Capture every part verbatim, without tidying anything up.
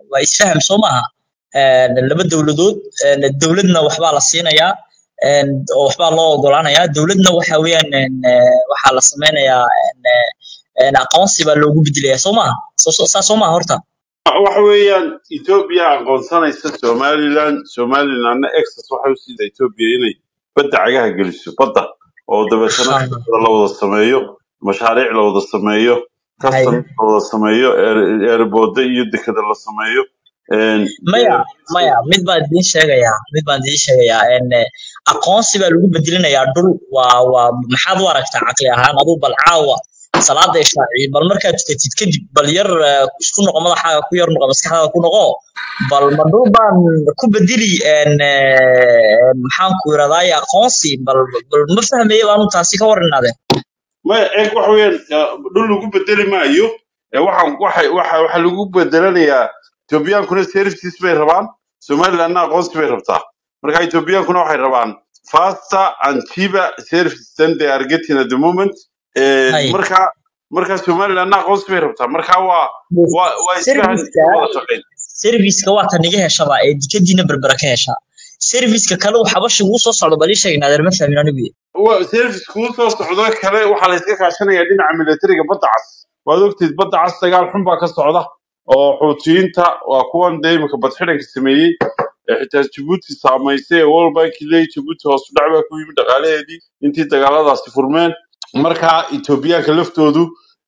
وإسفهم سومها لما دولدود دولدنا وحبا لصينيا وحبا الله قولانيا دولدنا وحاويا وحا لصمينيا أقوانسي باللوغو بدليا سومها سومها هورتا وحويان إثيوبيا aqoonsanaysa Somaliland Somaliland access waxa uu siday Ethiopia inay badda cagaha geliso badda oo dabeetana la wada sameeyo mashaariic la wada sameeyo custom la wada sameeyo airport iyo dekada la sameeyo een maya maya mid baa idin sheegaya mid baa idin sheegaya in aqoonsi baa lagu bedelinayaa dhul waa waa maxaad u aragtaa aqli ahaan aduu bal caawa salaada ishaaci bal markaad tukatid kadib bal yar isku noqo madaxaaga ku yar noqo maskaxdaada ku noqo bal maduu baan ku bedeli in maxaan ku yiraahdaa aqoonsi bal bal ma fahmayo baan taasi ka warinaade ma eeg wax weyn dhul lagu bedeli maayo waxaan waxa waxa lagu bedelanayaa Ethiopian kuna services bay rabaan Somaliland aqoonsi bay rabtaa marka Ethiopian kuna waxay rabaan faster and cheaper services than they are getting at the moment ee marka marka Somaliland aqoonsi bay rabtaa marka waa waa waa isfahan wada shaqeyn service-ka waa tan iga heshaba ee dikadiina berbera ka hesha service-ka kale waxa bashi ugu soo socdo bal sheegnaa ma fahmin anigu waa service-ku soo socdo kale waxa la iska kaashanayaa dhinaca militariga badda cas waad ogtid badda cas dagaal xun baa ka socda oo xuutiyiinta waa kuwan deeymka badxiranka sameeyay xitaa Djibouti saameysay World Bank ilaa Djibouti hoos u dhacba ku yimid dhaqaalaheedii intii dagaaladaasi furmeen marka Ethiopia ka laftoodu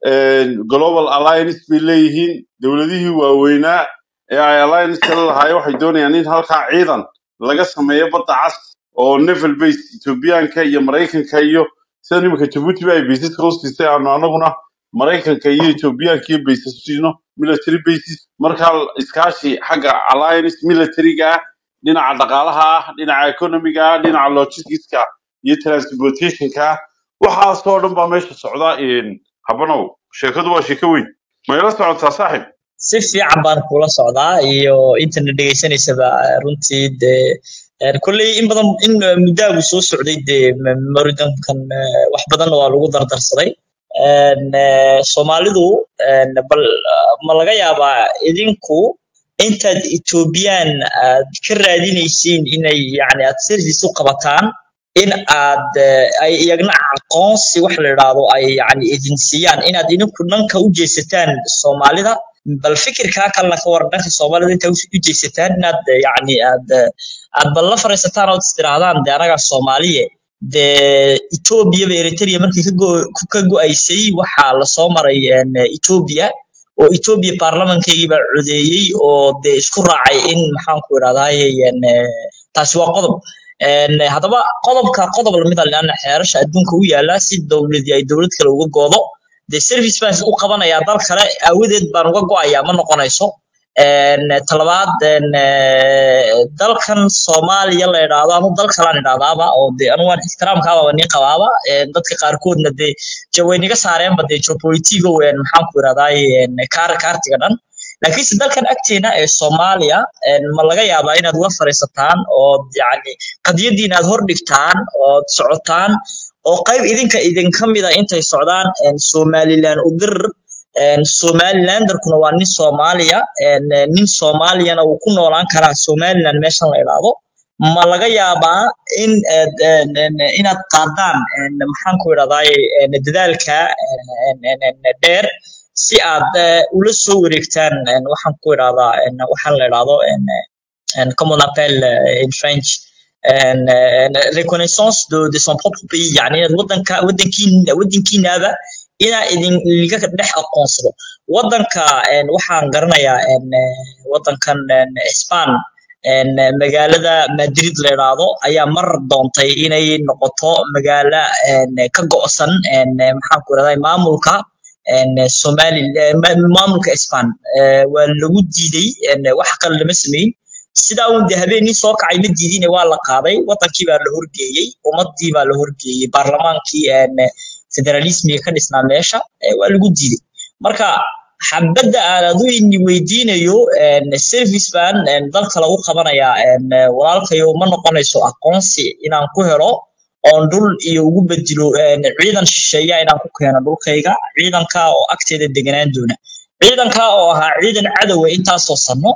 global alliance bay leeyihiin dawladihii waaweynaa ee ay alliance kala lahaayeen waxay doonayaan in halka ciidan laga sameeyo badda cas oo naval base Ethiopianka iyo Mareykanka iyo sidoo imika Djibouti bay bases hoostisay anaguna Mareykanka iyo Ethiopianka iyo bases siino military bases marka iskaashi xagga alliance military-ga dhinaca dhaqaalaha dhinaca economiga dhinaca logistics-ka iyo transportation-ka waxa soo dhan baa meesha socda in habanow sheekadu waa sheeko weyn ma ila socotaa saaxiib si fiican baan kula socdaa iyo internet dhageysanaysa runtii ee kulli in badan in muddo soo socday maridankan wax badan waa lagu dardarsaday een Soomaalidu bal ma laga yaabaa idinku intaad Ethiopian ka raadinaysiin inay yaani aad service u qabataan in aad ay iyagna aqoonsi wax la yiraahdo ay yaani agency-yan inaad idinku dhanka u jeesataan Soomaalida bal fikirka kale ka wardanka Soomaalida inta u jeesataan inaad yaani aad aad bal la fariisataan oo istiraadaan anaga Soomaaliye de Ethiopia iyo Eritrea markii ka ka go'aysay waxa la soo maray Ethiopia oo Ethiopia parliament-keegi baa codeeyay oo de isku raacay in maxaan ku yiraahdaa taasi waa qodob een hadaba qodobka qodob la mid ah lana xeerasha adduunka u yaala si dawladii ay dawlad kale uga goodo de service baan u qabanaya dal kale awadeed baan uga go'aya ma noqonayso een talabaad een dalkan Soomaaliya la yiraahdo ama dal kale la yiraahdo oo de anu waan ixtiraamka waa ni qabaaba dadka qaar koodna de jawayniga saareen bad geopolitics weyn maxaan ku yiraahdaa een kaar kaartiga dhan laakiin si dalkan agteena ee Soomaaliya ma laga yaabaa inaad la fariisataan oo yaani qadiyadiina aad hor dhigtaan oo socotaan oo qayb idinka idin kamida intay socdaan Somaliland u dir Somaliland-kuna waa nin Soomaaliya nin Soomaaliyana uu ku noolaan karaa Somaliland meeshan la ilaado ma laga yaabaa in inaad qaadaan maxaan ku yiraahdaa dadaalka dheer si aad ula soo wareegtaan waxaan ku yiraahdaa waxaan la ilaado comme on appelle en French en reconnaissance de de son propre pays yani wadanka wadankiin wadankiinaba ina idin liga dhex aqoonsado wadanka waxaan garanayaa wadankan Spain en magaalada Madrid la yiraahdo ayaa mar doontay inay noqoto magaalo ka go'san maxaan ku yiraahdaa maamulka en Soomaaliland maamulka Spain waa lagu diiday wax kale lama sameeyay sida uu habeenii soo kacay mid diidina waa la qaaday wadankii baa la horgeeyay umadii baa la horgeeyay baarlamaankii en federalismiga ka dhisnaa meesha waa lagu diiday marka xabada aan adu in weydiinayo en service ban en dalka lagu qabanaya en walaalkayo ma noqonayso aqoonsi inaan ku helo on dul iyo ugu bedelo en ciidan shisheeya inaan ku keeno dhulkayga ciidanka oo agteeda deganaan doona ciidanka oo ahaa ciidan cadow intaas oo sano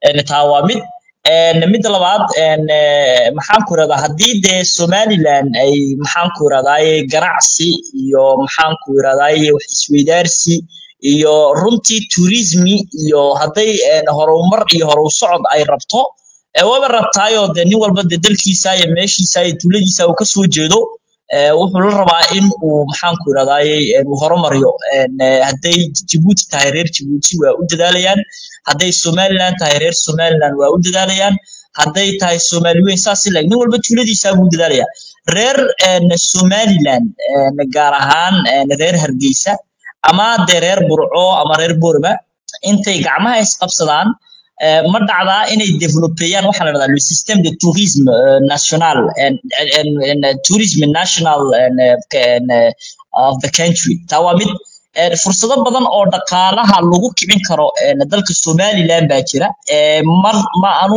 een taa waa mid een mid labaad een maxaan ku radaa hadii de Somaliland ay maxaan ku radaa ganacsi iyo maxaan ku radaa wax isweydaarsi iyo runtii tourism iyo haday een horumar iyo horu socod ay rabto ee waba rabtaayo de nin walba de dalkiisa iyo meeshiisa iyo tuuladiisa uu ka soo jeedo ee wuxuu la rabaa in uu maxaan ku radaa uu horumariyo een haday Djibouti tahay reer Djibouti waa u dadaalayaan haday Somaliland tahay reer Somaliland waa u dadaalayaan haday tahay Soomaaliyeed saas ilaa nin walba tuuladiisa uu dadaalaya reer een Somaliland een gaar ahaan een reer Hargeysa ama de reer Burco ama reer Boorba intay gacmaha is qabsadaan ma dhacdaa inay developayaan waxa la yiraahdo system de tourisme national and and tourism national and of the country tawamid fursado badan oo dhaqaalaha lagu kicin karo dalka Somaliland baa jira mar ma anu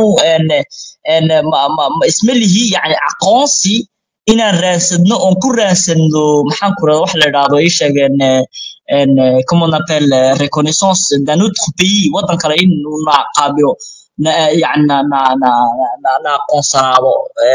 en ismalihi yani aqoonsi inaan raadsadno oo ku raadsadno maxaan ku raado wax la yiraahdo ay sheegeen en comment on appelle reconnaissance d'un autre pays wadan kale in uu qaabilo يعني na na na na aqoonsanaado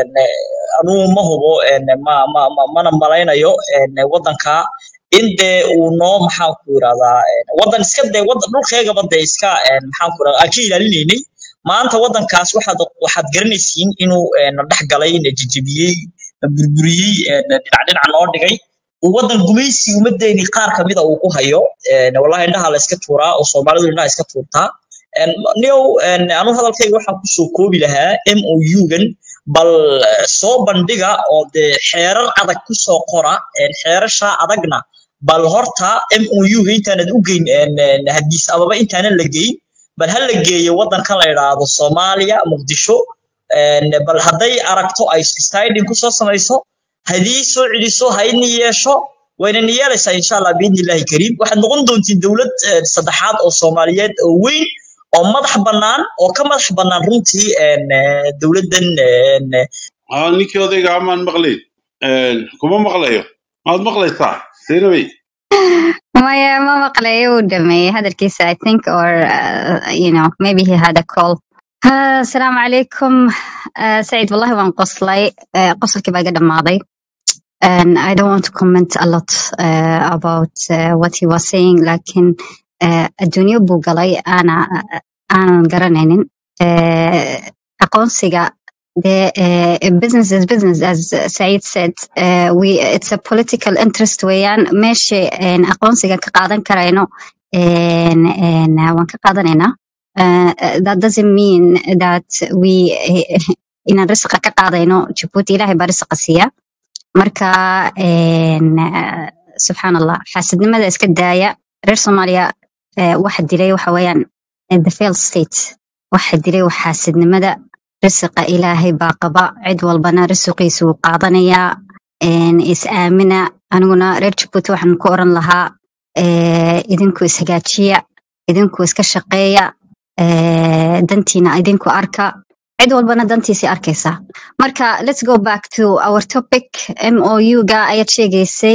anu ma hubo ma ma mana malaynayo wadanka inde uu noo maxaan ku yiraahdaa wadan iska day wadan dhulkeega bada iska maxaan ku yiraahdaa akii ilaalinayni maanta wadankaas waxaad waxaad garanaysiin inuu dhax galay jijibiyay burburiyay dhinac dhinac loo dhigay wadan gumaysi umadeeni qaar kamid ah uu ku hayo wallahi indhaha la iska tuuraa oo Soomaalidu indhaha iska tuurtaa niyo anu hadalkayga waxaan ku soo koobi lahaa M O U-gan bal soo bandhiga oo de xeerar adag ku soo qora xeerasha adagna bal horta M O U intaanad u geyn hadiis ababa intaanan la geyn bal hal la geeyo wadanka la yiraahdo Soomaaliya Muqdisho bal haday aragto ay styling ku soo samayso hadii soo celiso hayni yeesho wayna niyeelaysaa insha Allah biidnillaahi kariim waxaad noqon doontiin dawlad saddexaad oo Soomaaliyeed oo weyn oo madax banaan oo ka madax banaan runtii een dawladan een ها نيكي odayga amaan maqlay een kuma maqlayo maad maqlaysaa seenaway maya ma maqlayo uu dhameeyay hadalkiisa I think or uh, you know maybe he had a call uh, assalamu alaykum uh, Said wallahi waan qoslay uh, qosolkii baa dhamaaday and I don't want to comment a lot uh, about uh, what he was saying lakin adduunyo buu galay ana aanan garanaynin aqoonsiga the business is business as Said said uh, we it's a political interest weeyaan meesha aqoonsiga ka qaadan karayno en en waan ka qaadanayna that doesn't mean that we inaan risqa ka qaadayno Djibouti ilaahay baa risqa siiya marka en subhanallah xaasidnimada iska daaya reer Soomaaliya waxa dilay waxa weeyaan the failed state waxa dilay waxa xaasidnimada risqa ilaahay baa qaba cid walbana risqiisu qaadanaya in is aamina aniguna reer Djibouti waxaan ku oran lahaa ee idinku isagaajiya idinku iska shaqeeya ee dantiina idinku arka cid walbana dantiisa arkaysa marka let's go back to our topic M O U ga ayad sheegaysay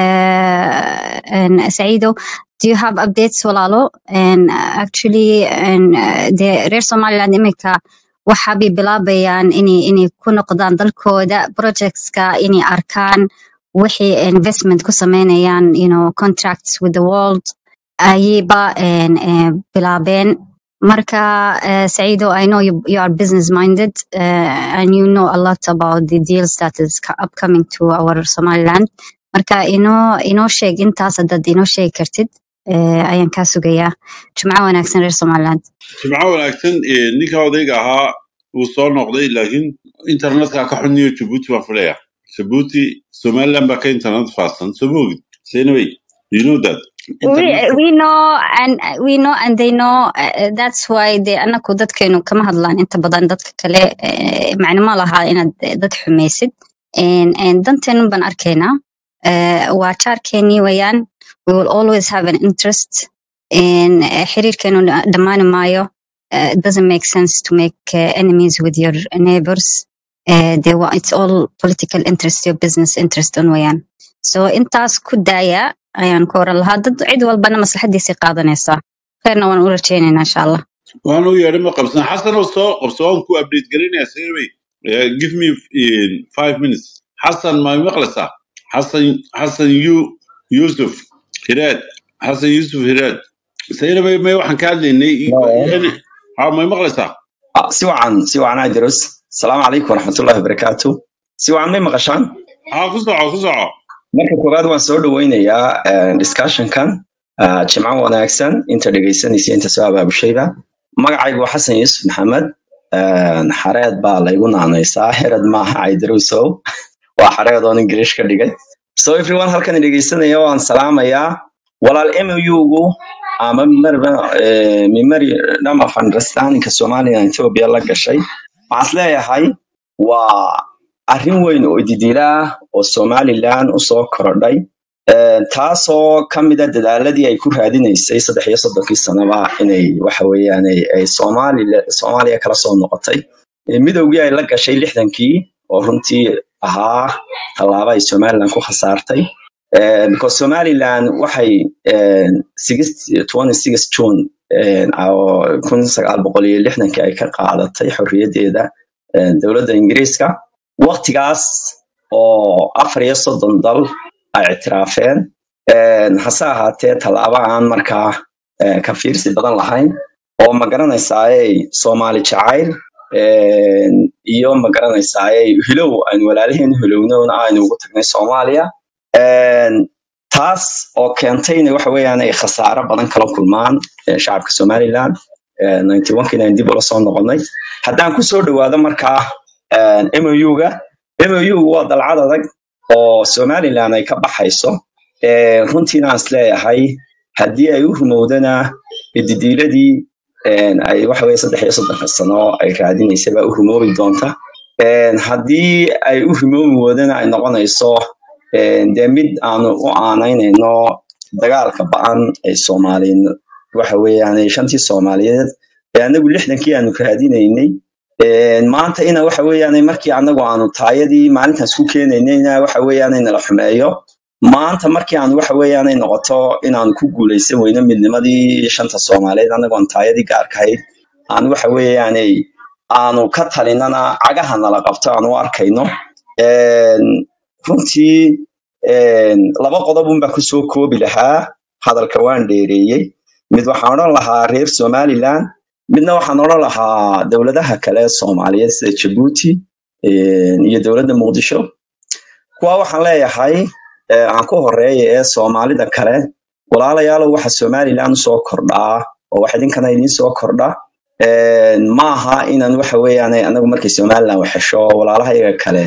ee Saido do you have updates walaalo and actually and uh, the reer Somaliland imika waxa bi bilaabayaan inay inay ku noqdaan dalkooda projects ka inay arkaan wixii investment ku sameynayaan you know contracts with the world ayba and uh, bilaabeen marka uh, Saido I know you, you are business minded uh, and you know a lot about the deals that is upcoming to our Somaliland marka ino ino sheeg intaas dad ino sheeg kartid ayaan ka sugayaa jimco wanaagsan reer Somaliland jimco wanaagsan ninka odayga ahaa uu soo noqday laakiin internetka ka xuniyo Djibouti waa fadhiya Djibouti Somaliland ba ka internet faasan sababid seenaway you know that we we know and we know and they know uh, that's why they anaku dadkeenu kama hadlaan inta badan dadka kale macna ma laha inaad dad xumaysid and and danteenu ban arkeena waa charkeeni wayaan we will always have an interest in xiriirkeenu dhamaan maayo it doesn't make sense to make uh, enemies with your neighbors uh, they want it's all political interest your business interest on wayaan so intaas ku daaya ayaan ku oran lahaa dad cid walbana maslaxadiisa qaadanaysa khayrna waan u rajaynaynaa insha Allah وانا ويا ريما قبسنا حسن وصو قبسون كو ابديت قرين يا سيري give me in five minutes حسن ما مقلسة حسن حسن يو يوسف هراد حسن يوسف هراد سيري ما يوحن كان لي يعني ها ما مقلسة آه، سوى عن سوى عن عيدروس. السلام عليكم ورحمة الله وبركاته. سوى عن مين مقشان؟ ها قصعة قصعة marka koowaad waan soo dhaweynayaa discussion-kan jimco wanaagsan inta dhegeysanaysa inta soo abaabusheeda. magacaygu waa xasan yuusuf maxamed. xareed baa laygu naanaysaa, xerad maaha Caydaruusow, waa xareed oo Ingiriish ka dhigay. So everyone halkan dhegeysanaya waan salaamayaa. walaal M O U-gu ama memorandum of understanding Soomaaliya iyo Ethiopia la gashay, waxaan leeyahay waa arrin weyn oo didila oo Somaliland u soo korodhay, taasoo ka mid ah dadaaladii ay ku raadinaysay saddex iyo soddonkii sanaba inay waxa weeyaan ay Soomaaliya Soomaaliya kala soo noqotay. midowgii ay la gashay lixdankii oo runtii ahaa tallaabo ay Somaliland ku khasaartay, because Somaliland waxay twenty-six June kun sagaal boqol iyo lixdankii ay ka qaadatay xorriyadeeda dowladda Ingiriiska. waqtigaas oo afar iyo soddon dal ay ictiraafeen, hase ahaatee tallaabo aan markaa ka fiirsi badan lahayn oo ma garanaysaay Soomaali jacayl iyo ma garanaysaay hilow aan walaalaheen hilowna aynu ugu tagnay Soomaaliya. taas oo keentay in waxa weeyaan ay khasaaro badan kala kulmaan shacabka Somaliland. ninety-one kii dib ula soo noqonay. haddaan ku soo dhawaado markaa M O U-ga M O U waa dalcad adag oo Somaliland ay ka baxayso. runtiina aan isleeyahay haddii ay u rumowdana didiiladii ay waxa weeye saddex iyo soddon sano ay raadinaysay baa u rumoobi doonta. haddii ay u rumoobi wadana ay noqonayso dee mid aanu u aanaynayno dagaalka ba'an ay Soomaaliyeed waxa weeyaan shantii Soomaaliyeed ee anagu lixdankii aanu raadinaynay. maanta ina waxa weeyaan markii anagu aanu taayadii maalintaas ku keenaynayna waxa weeyaan in la xumeeyo. maanta markii aanu waxa weeyaan ay noqoto inaanu ku guuleysan weyno midnimadii shanta Soomaaliyeed anagu aan taayadii gaarkahayd aan waxa weeyaan aanu ka talinana cagaha nala qabto aanu arkayno. runtii laba qodob un baa ku soo koobi lahaa hadalka waan dheereeyay. mid waxaan odhan lahaa reer Somaliland, midna waxaan odhan lahaa dowladaha kale Soomaaliyeed sida Djibouti iyo dowladda Muqdisho. kuwa waxaan leeyahay aan ku horeeyay ee Soomaalida kale, walaalayaal waxa Somaliland soo kordhaa oo waxa idinkana idin soo kordha maaha inaan waxa weeyaan anagu markay Somaliland wax hesho walaalahayaga kale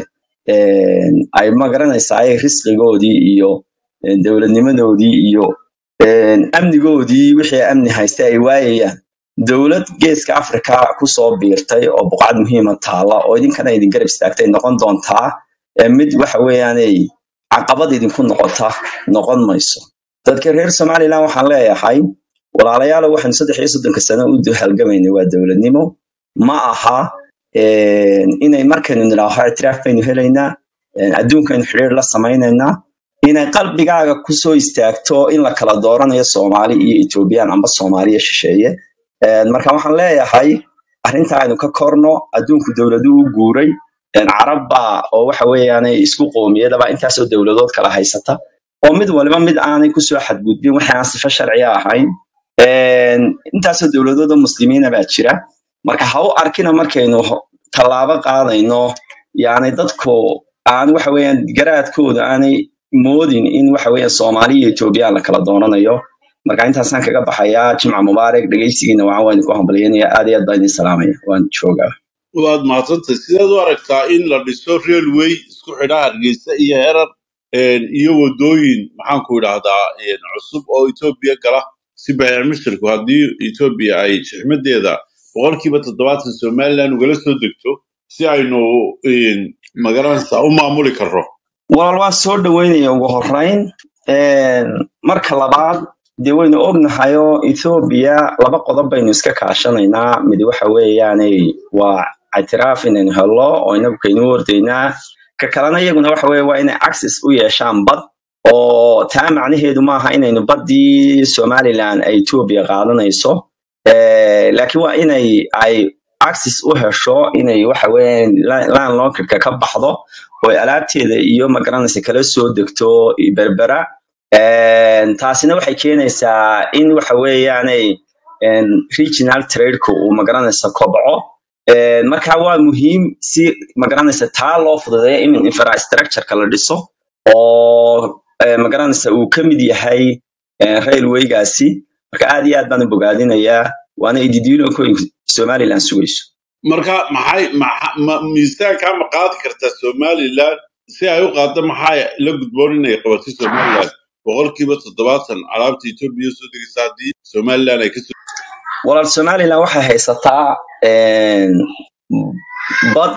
ay ma garanaysaa ay risqigoodii iyo dowladnimadoodii iyo amnigoodii wixii amni haystay ay waayayaan. dowlad geeska Afrika ku soo biirtay oo buqcad muhiim ah taala oo idinkana idin garab istaagtay noqon doontaa mid waxa weeyaan ay caqabad idin ku noqota noqon mayso. dadka reer Somaliland waxaan leeyahay walaalayaal waxaan saddex iyo soddon sano u halgamaynay waa dowladnimo, ma aha inay markaan nilaaho ictiraaf baynu helaynaa, adduunkan xiriir la samaynaynaa, inay qalbigaaga ku soo istaagto in la kala dooranayo Soomaali iyo Ethiopian amba Soomaaliya shisheeye. marka waxaan leeyahay arrinta aynu ka korno adduunku dowladu u guuray, carabba oo waxa weeyaan isku qoomiyadaba intaas oo dowladood kala haysata oo mid waliba mid aanay ku soo xadgudbin waxa aan sifo sharci ahayn. intaas oo dowladood oo muslimiina baa jira. marka ha u arkina markaynu tallaabo qaadayno yaani dadku aan waxa weeyaan garaadkooda aanay moodin in waxa weeyaan Soomaaliya iyo Ethiopia la kala dooranayo. marka intaasaan kaga baxayaa. jimca mubaarak, dhageysigiina waxaan waan ku hambalyeynaya. aad iyo aad baan idin salaamaya. waan joogaa. waad mahadsantahay. sidaad u aragtaa in la dhiso railway isku xidha Hargeysa iyo Herar iyo wadooyin maxaan ku idhaahdaa cusub oo Ethiopia gala si bayaamishirku haddii Ethiopia ay shixmadeeda boqolkiiba toddobaatan Somaliland ugala soo degto si aynu magaranaysaa u maamuli karro. walaal waan soo dhaweynaya ugu horeyn. marka labaad dee waynu ognahay oo Ethiopia laba qodob baynu iska kaashanaynaa. mid waxa weeyaan waa ictiraaf inaynu helo oo inagu kaynu wardaynaa, ka kalena iyaguna waxa weeye waa inay access u yeeshaan bad oo taa macnaheedu maaha inaynu badii Somaliland ay Ethiopia qaadanayso. laakiin waa inay ay access u hesho inay waxa weeyaan landlocked ka baxdo oo alaabteeda iyo magaranaysa kala soo degto berbera taasina waxay keenaysaa in waxa weeyaan ay regional trade-ku uu magaranaysa kobco marka waa muhiim si magaranaysa taa loo fududeeyo in infrastructure kala dhiso oo magaranaysa uu ka mid yahay railway-gaasi marka aad iyo aad baan u bogaadinayaa waana ididiilo ku Somaliland sugayso marka maxay miisaanka ma qaadi kartaa Somaliland si ay u qaado maxay la gudboon inay qabato Somaliland boqolkiiba toddobaatan alaabta Itoobiya soo degaysaadii Somaliland ay ka soo walaal Somaliland waxay haysataa bad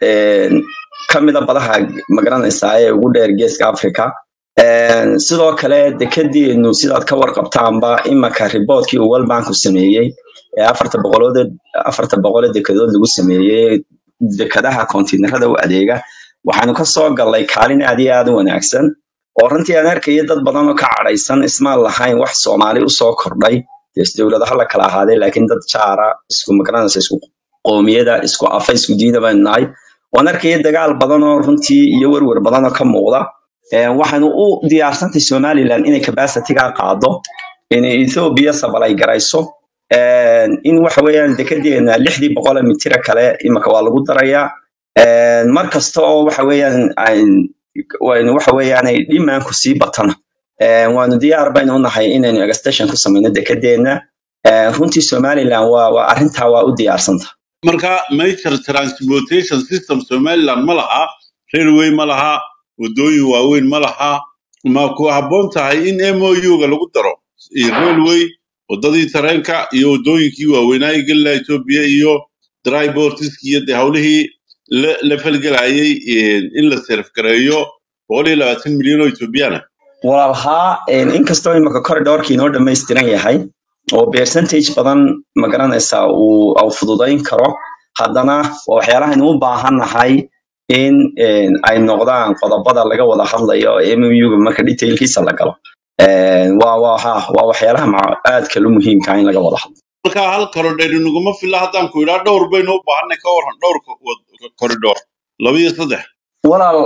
kamida badaha magaranaysa ee ugu dheer geeska Afrika sidoo kale dekedeenu sidaad ka warqabtaanba imaka reportkii uu World Bank ku sameeyay ee afarta boqolood afarta boqolood dekedood lagu sameeyay dekadaha kontiinarada u adeega waxaanu ka soo galay kaalin aad iyo aad u wanaagsan oo runtii aan arkay dad badan oo ka cadhaysan ismaal lahayn wax Soomaali u soo kordhay dawladaha la kala ahaaday laakiin dad jaara isku magaranaysa isku qoomiyada isku afa isku diinaba banaay oo arkay dagaal badan oo runtii iyo warwar badan oo ka muuqda waxaanu u diyaarsantay Somaliland inay capacity-ga qaado in Ethiopia sabalay garayso in waxa weeyaan dekedeena lixdii boqol mitir kale imaka waa lagu darayaa markasta oo waxa weeyaan waan waxa weeyaan ay dhimaan ku sii batana waanu diyaar baynu u nahay inaynu extension ku sameeyno dekedeena runtii Somaliland waa waa arinta waa u diyaarsanta marka major transportation system Somaliland ma laha railway ma laha wadooyin waaweyn ma laha ma ku habboon tahay in M O U-ga lagu daro railway wadadii tareenka iyo wadooyinkii waaweynaa galay Itoobiya iyo dry ports iyo hawlihii la falgalayay in la serf gareeyo boqol iyo labaatan milyan oo Itoobiyana walaha in kastoo imaka corridor-kii noo dhameystiran yahay oo percentage badan magaranaysa uu au fududayn karo haddana waxyaalaha inuu u baahanahay in ay noqdaan qodobada laga wada hadlayo M O U-ga marka detailkiisa la galo waa waa ha waa waxyaalaha aad kale muhiimka in laga wada hadlo marka hal corridor inaguma filla haddaan ku ilaa dhowr baynu u baahanay ka waran dhowr corridor laba iyo saddex walaal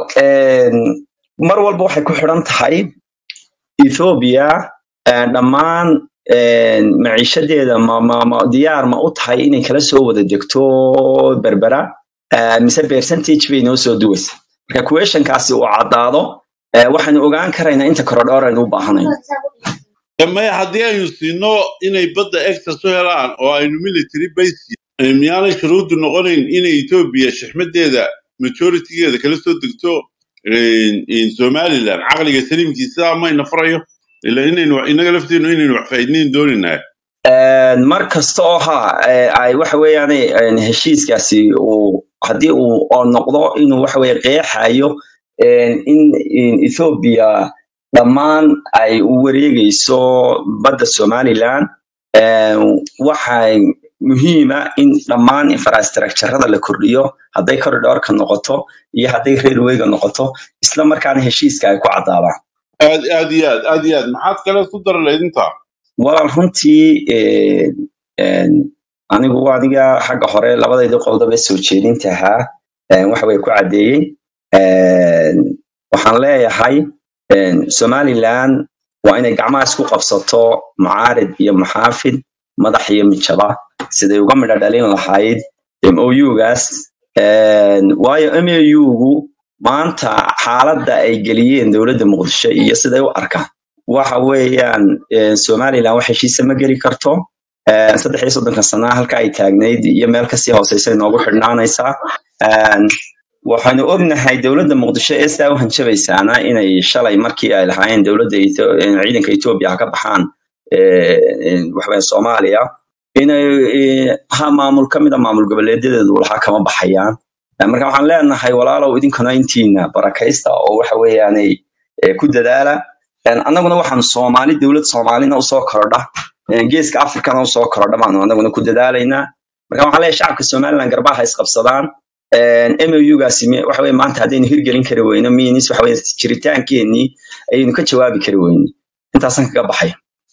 mar walba waxay ku xiran tahay Ethiopia dhammaan maciishadeeda ma ma diyaar ma u tahay inay kala soo wada degto berbera mise percentage bay noo soo duwaysa marka question-kaasi uu cadaado waxaan ogaan karaynaa inta corridor aynu u baahanayno ma haddii aynu siino inay badda access u helaan oo aynu military base miyaanay shuruudu noqonayn inay Ethiopia shixmadeeda majority-geeda kala soo degto in Somaliland caqliga saliimkiisa ma ina farayo ilaa inaynu inaga lafteenu inaynu wax faa'iideen doonayna mar kasta oo ha ay waxa weeyaan heshiiskaasi uu hadii uu noqdo inuu waxa weey qeexayo in Ethiopia dhammaan ay u wareegayso badda Somaliland waxay muhiima in dhammaan infrastructure-rada la kordhiyo haday corridor-ka noqoto iyo haday railway-ga noqoto isla markaana heshiiska ay ku cadaabaan aad aad iyo aad aad iyo aad maxaad kala ku daraleed inta walaal runtii anigu aniga xagga hore labadayda qodob ee soo jeedintaha waxa way ku cadeeyeen waxaan leeyahay Somaliland waa inay gacmaha isku qabsato mucaarid iyo muxaafid madax iyo mijaba siday uga midha dhalin lahayd M O U-gaas waayo M O U-gu maanta xaaladda ay geliyeen dawladda Muqdisho iyo siday u arkaan waxa weeyaan Somaliland wax heshiis ma geli karto saddex iyo soddon sano halka ay taagneyd iyo meel ka sii hooseysa inoogu xidhnaanaysaa waxaanu ognahay dawladda Muqdisho ee saa u hanjabaysaana inay shalay markii ay lahaayeen dawladda ciidanka Itoobiya ka baxaan waxa Soomaaliya inay ha maamul kamida maamul goboleedyada waxa kama baxayaan marka waxaan leenahay walaalow idinkuna intiina barakaysta oo waxa weeyaan ay ku dadaala annaguna waxaan Soomaali dawlad Soomaalina u soo kordha geeska Afrikana u soo kordha baan annaguna ku dadaalaynaa marka waxaan leeyahay shacabka Somaliland garbaha is qabsadaan M O U-gaasi waxa weey maanta hadaynu hirgelin kari weyno miinis waxa weey jiritaankeenii aynu ka jawaabi kari weyno intaasan kaga baxay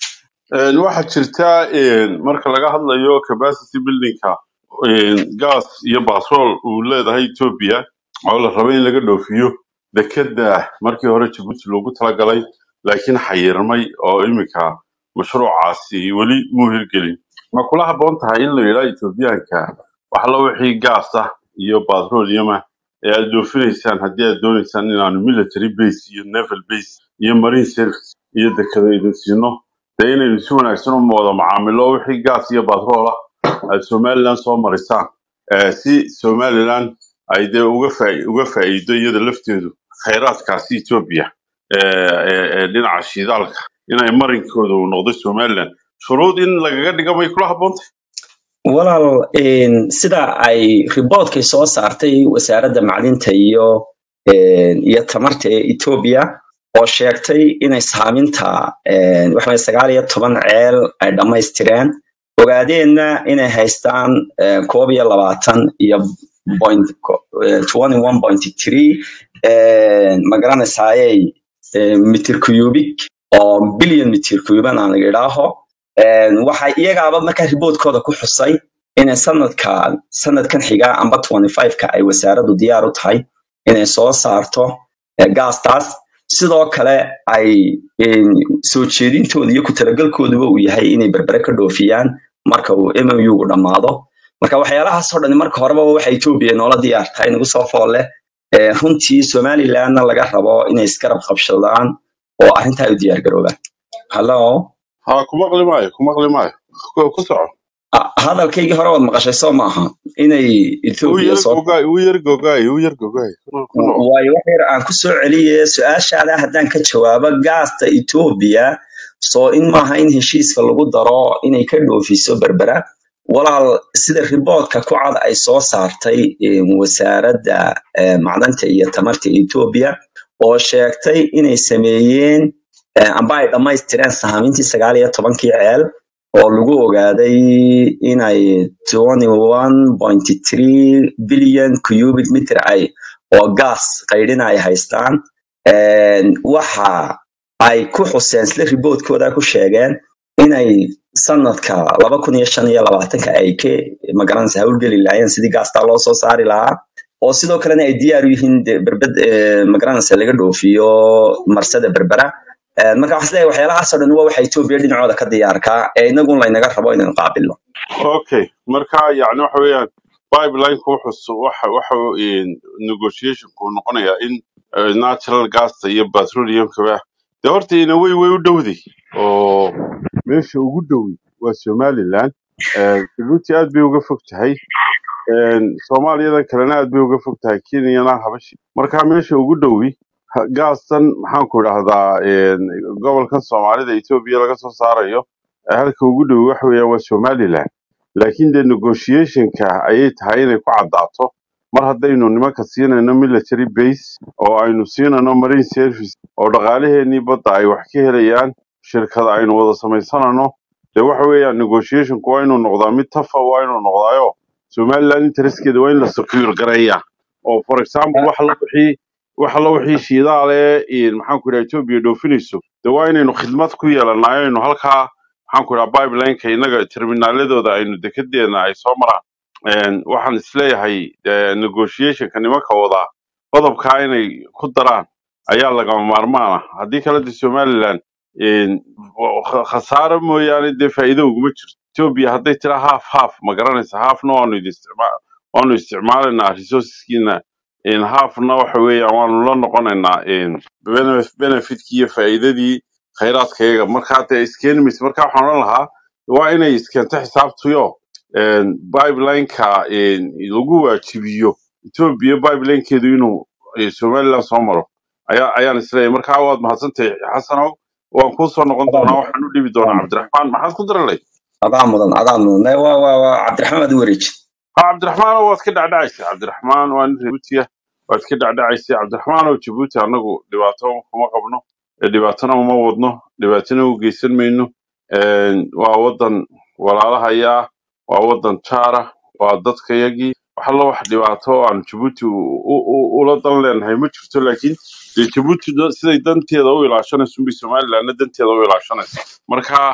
Een, waxaa jirta een, marka laga hadlayo capacity buildingka een, gas iyo batrool uu leedahay Ethiopia oo la rabo in laga dhoofiyo dekeda markii hore Djibouti loogu talagalay laakiin xayirmay oo imika mashruucaasi weli muu hirgelin ma kula habboon tahay in la yidhaahdo Ethiopiaanka wax la wixii gas ah iyo petroleum ah ee aad dhoofinaysaan haddii aad doonaysaan inaanu military base iyo naval base iyo marine service iyo dekada idin siino dee inaynu si wanaagsan u wada macaamilo wixii gaas iyo batrool ah aad somaliland soo marisaan eh, si somaliland ay dee uga faa- uga faa'iido iyada lafteedu khayraadkaasi ethiopia ee ee- ee dhinaca shidaalka inay marinkooda uu noqdo somaliland shuruud in lagaga dhiga may kula habboontahay walaal een, sida ay riboodkay soo saartay wasaaradda macdinta iyo een, iyo tamarta ee Ethiopia oo sheegtay inay saaminta een, waxa weeye sagaal iyo toban ceel ay dhammaystireen ogaadeenna inay haystaan een, koob iyo labaatan iyo point twenty one point three ma garanaysayay mitir cubic oo billion mitir cubic aan laga idhaaho Een, waxay iyagaaba markaa riboodkooda ku xusay inay sanadkan sanadkan xiga amba twenty-five ka ay wasaaraddu diyaar u tahay inay soo saarto eh, gaastaas sidoo kale ay een, soo jeedintooda iyo ku talagalkooduba uu yahay inay berbere ka dhoofiyaan marka uu M O U-gu dhammaado marka waxyaalahaas oo dhan marka horeba waxa Ethiopia noola diyaar tahay nagu soo fool leh Eh, runtii Somalilandna laga rabo inay iskarab qabsadaan oo arrintaa ay u diyaar garoobaan hallo ha kuma maqli maayo kuma maqli maayo ku ku soco Ah, hadalkaygii hore waad maqashay soo maaha inay uu Ethiopia yar soo gogaay uu yar gogaay uu yar gogaay ku ku nool waayo wax yar aan ku soo celiyay su-aashaada haddaan ka jawaabo gaasta Ethiopia soo in maaha in heshiiska lagu daro inay ka dhoofiso berbera walaal sida riboodka ku cad ay soo saartay eh, wasaaradda eh, macdanta iyo tamarta Ethiopia oo sheegtay inay sameeyeen eh, amba ay dhammaystireen sahaamintii sagaal iyo tobankii ceel oo lagu ogaaday inay twenty-one point three billion cubic meter ay oo gas qaydhina ay haystaan Een, waxa ay ku xuseen sida riboodkooda ku sheegeen inay sanadka laba kun iyo shan iyo labaatanka ay ka magaranaysa hawlgeli lahaayeen sidii gaastaa loo soo saari lahaa oo sidoo kalena ay diyaar u yihiin dee berbed eh, magaranaysa laga dhoofiyo marsada berbera Een, marka waxaan isleeyahay waxyaalahaas oo dhan waa waxa Ethiopia dhinacooda ka diyaarkaa ee inagun laynaga rabo inaan qaabilno okay marka yacni waxa weeyaan pipeline ku wuxuu waxa waxa een, negotiation ku noqonaya in eh, natural gas iyo petroleum kaba de horta ina way way u dhowday oo meesha ugu dhowi waa Somaliland ee Djibouti aad bay uga fog tahay een Soomaaliyadan kalena aad bay uga fog tahay Kenyana habashi marka meesha ugu dhowi ha- gaastan maxaan ku idhahdaa een gobolkan Soomaalida Ethiopia laga soo saarayo ee halka ugu dhowi waxa weeyaan waa Somaliland laakiin de negotiationka ayay tahay inay ku caddaato mar haddaynu nimanka siinayno military base oo aynu siinayno marine service oo dhaqaalaheenii badda ay wax ka helayaan shirkada aynu wada samaysanano de waxa weeyaan negotiationku waa inuu noqdaa mid tafa waa inuu noqdaayo Somaliland interestkeeda waa in la secure gareeyaa oo for example wax la wixii wax la wixii shidaale in maxaan ku idhaha Ethiopia dhoofinayso de waa inaynu khidmad ku yeelanayo aynu halkaa maxaan ku idhaha pipeline-ka innaga terminaladooda aynu dekedeena ay soo maraan Een, waxaan isleeyahay eh, negotiationka nimanka wadaa qodobkaa inay ku daraan ayaa lagama maarmaan ah haddii kale de Somaliland een, kha- khasaare mooyaane dee faa'iido uguma jirto Ethiopia hadday tiraa half half ma garanaysa halfna waanu idin isticmaal waanu isticmaalaynaa resourceskiina in halfna waxa weeyaan waanu la noqonaynaa in benef- benefitkii iyo faa'iidadii khayraadkayaga markaa dee iskeeni maysa marka waxaan odhan lahaa waa inay iskeento xisaabtuyo een, pipeline-ka een, lagu waajibiyo Ethiopia pipeline-keedu inuu eh, Somaliland soo maro ayaa ayaan isleeyahay markaa waad mahadsantahay xasanow waan kuu soo noqon adaa doonaa mudan waxaan u dhibi adaa doonaa mudan cabdiraxmaan maxaad ku daralay adaa mudan adaa mudan Eh, waa waa waa Cabdiraxmaan aad u wareeji ha cabdiraxmaan waad ka dhacdhacaysa cabdiraxmaan waa nin Djibouti ah waad ka dhacdhacaysa cabdiraxmaan oo Djibouti anagu dhibaato kuma qabno ee dhibaatona uma wadno dhibaatona u geysan mayno Een, waa wadan walaalahaya waa wadan jaara waa dadkayagii wax alla wax dhibaato oo aan Djibouti u- u- u- ula dan leenahay ma jirto laakiin dee Djibouti da- siday danteeda u ilaashanayso unbay Somalilandna danteeda u ilaashanaysa marka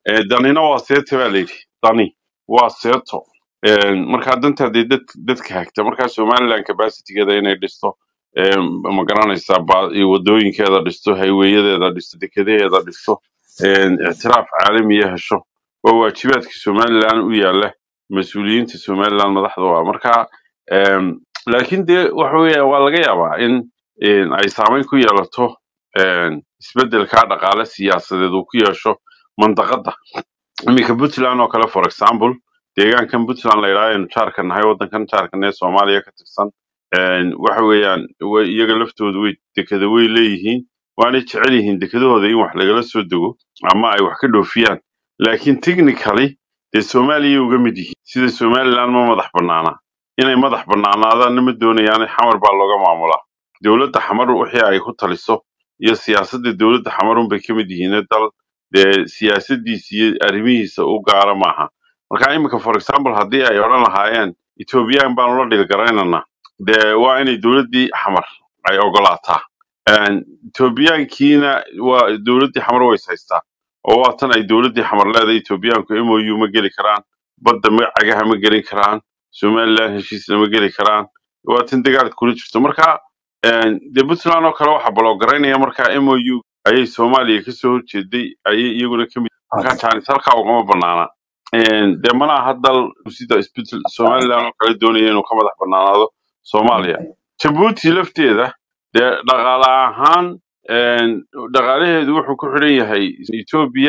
ee danina waa seeto baa layidhi dani waa seeto Een, markaa danta dee dad dadka hagta markaa somaliland capacitygeeda inay dhisto een, ma garanaysaa ba- iyo wadooyinkeeda dhisto hayweeyadeeda dhisto dekedaheeda dhisto een, ictiraaf caalamiya hesho waa waajibaadka somaliland u yaala mas-uuliyiinta somaliland madaxda waa markaa een, laakiin dee waxa weeya waa laga yaabaa in een, ay saameyn ku yeelato een, isbedelka dhaqaale siyaasadeed uu ku yeesho mandaqada iminka puntland oo kale for example deegaankan puntland la yidhahdo aynu jaarka nahay waddankan jaarkan ee soomaaliya ka tirsan een, waxa weeyaan way- iyaga laftoodu way dekada way leeyihiin waanay jecel yihiin dekadahooda in wax lagala soo dego ama ay wax ka dhoofiyaan laakiin technically dee soomaaliya uga mid yihiin sida somaliland ma madax bannaana inay madax bannaanaadaanna ma doonayaan xamar baa looga maamulaa dowladda xamar wixii ay ku taliso iyo siyaasadda dowladda xamar unbay ka mid yihiin dal dee siyaasadiisa iyo arrimihiisa u gaara maaha marka iminka for example haddii ay odhan lahaayeen ethoobiyan baanu la dhilgaraynana dee waa inay dowladdii xamar ay ogolaataa Een, ethoobiyaankiina waa dowladdii xamar way is haystaa oo waa tan ay dowladdii xamar leedahay ethoobiyaanku m o u ma geli karaan badda magacagaha ma gelin karaan somaliland heshiisna ma geli karaan waa tan dagaal kula jirto marka een, dee puntland oo kale waxaa balogaraynaya marka m o u ayay soomaaliya kasoo horjeeday ayay iyaguna kamid marka jaanis halkaa ugama banaana Een, dee mana aha dal sida isbedel somaliland oo kale doonaya inuu ka madax banaanaado soomaaliya jabuuti lafteeda dee dhaqaale ahaan een, dhaqaalaheedu wuxuu ku xidhan yahay etoobiya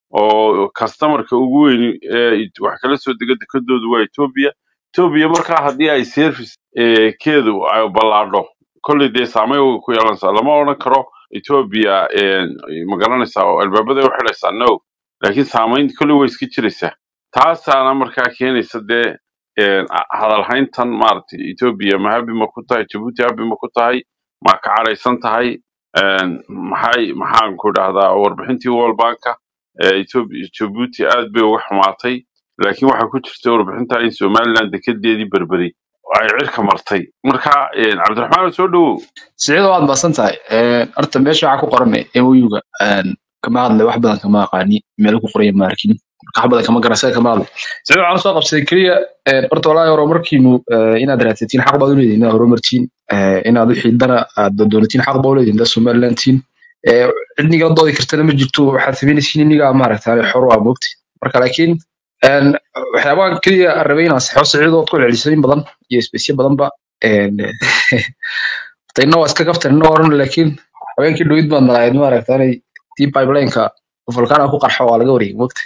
oo customerka ugu weyn ee wax kala soo dega dekadoodu waa etoobiya etoobiya markaa haddii ay service ee, keedu ay ballaadho kolley dee saameyn way ku yeelanaysaa lama odhan karo etoobiya een, ma garanaysaa oo albaabada u xidhaysaa no laakiin saameyn kolley way iska jiraysaa taasaana markaa keenaysa dee een, a- hadalhayntan maaragtay etoobiya ma habi ma ku tahay jabuuti habi ma ku tahay ma ka cadhaysan tahay een, maxay maxaan ku dhahdaa warbixintii world banka ee Ethiopia Djibouti aad bay uga xumaatay laakiin waxaa ku jirta warbixinta in Somaliland dekedeedii berberi ay cirka martay marka een, cabdiraxmaan soo dhawow sicid waad maasan tahay horta meesha waxaa ku qoran M O U-ga kama hadlay wax badan kama aqaani meel ku qoran ma arkin marka wax badan kama garanaysa kama hadlay sicid waxaan soo qabsaday kaliya een, horta walaahi horumarkiinu eh, inaad raadsatiin xaq baad u leedihiin inaad horumartiin eh, inaad wixii dana aad doonatiin xaq baad u leedihiin dad Somalilandtiin eh, cidniga doodi kartana ma jirto waxaad sameynaysiin iniga maaragtay xor waa moogti marka laakiin een, waxyaabahan kaliya aan rabay inaan saxo sicid oo ku celcelisay in badan iyo isbeesyo badanba een, tayna waa iska kaftarina oran laakiin haweenkii dhowid baad malahayd maaragtay tii pipeline-ka volcano ku qarxo waa laga wareegay waqti